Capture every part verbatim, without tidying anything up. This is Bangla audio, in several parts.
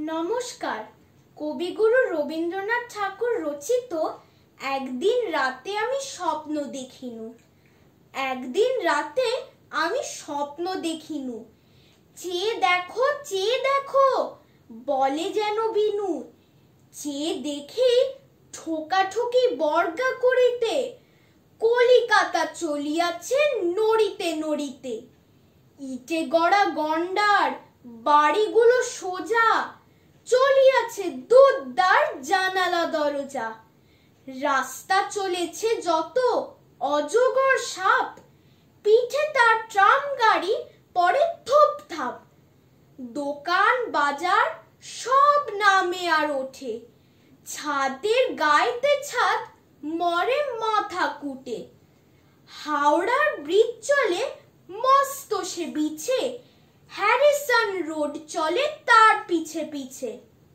নমস্কার। কবিগুরু রবীন্দ্রনাথ ঠাকুর রচিত একদিন রাতে আমি স্বপ্ন দেখিনু। একদিন রাতে আমি স্বপ্ন দেখিনু। চেয়ে দেখো, চেয়ে দেখো, বলে যেন বিনু। চেয়ে দেখি ঠোকাঠুকি বর্গা করিতে কলিকাতা চলিয়াছে নড়িতে নড়িতে। ইটে গড়া গন্ডার বাড়িগুলো সোজা চলিয়াছে দুধদার জানালা দরজা। রাস্তা চলেছে যত অজগর সাপ, পিঠে তার ট্রাম গাড়ি পরে থুপ থাপ। দোকান বাজার সব নামে আর ওঠে, ছাদের গায়েতে ছাদ মরে মাথা কুটে। হাওড়ার ব্রিজ চলে মস্ত সে বিছে, হ্যারিসন রোড চলে তার পিছে পিছে।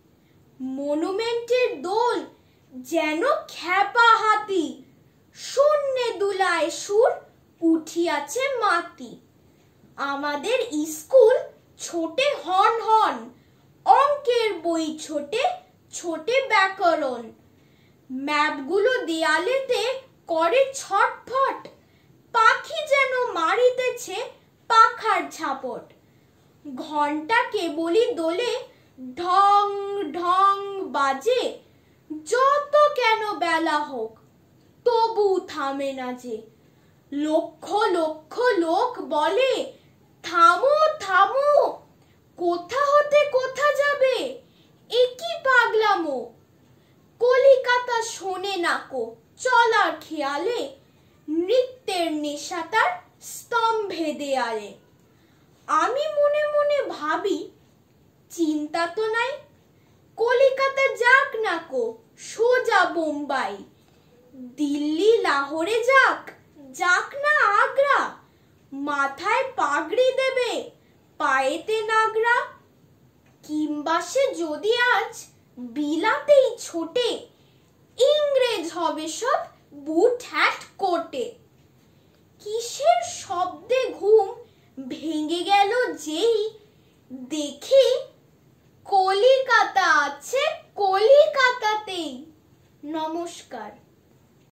মনুমেন্টের দোল যেন খ্যাপা হাতি, শূন্যে দুলায় সুর উঠিয়াছে মাতি। আমাদের স্কুল ছোটে হন হন, অঙ্কের বই ছোটে ছোটে ব্যাকরণ। ম্যাপগুলো দেয়ালেতে করে ছটফট, পাখি যেন মারিতেছে পাখার ঝাপট। ঘন্টা কেবলি দোলে ঢং ঢং বাজে, যত কেন বেলা হোক তবু থামে না যে। লক্ষ লক্ষ লোক বলে থামো থামো, কোথা হতে কোথা যাবে, এ কি পাগলামো। কলিকাতা শোনে নাকো চলার খেয়ালে, নৃত্যের নেশা তার স্তম্ভে দেয়ালে। আমি মনে মনে ভাবি চিন্তা তো নাই, কলিকাতা যাক নাকো সোজা বোম্বাই। দিল্লি লাহোরে যাক, যাক না আগ্রা, মাথায় পাগড়ি দেবে পায়েতে নাগরা। কিংবা সে যদি আজ বিলাতেই ছোটে, ইংরেজ হবে সব বুট হ্যাট কোটে। কিসের শব্দে ঘুম ভেঙে গেল যেই দেখি কলিকাতা আছে কলিকাতাতেই। নমস্কার।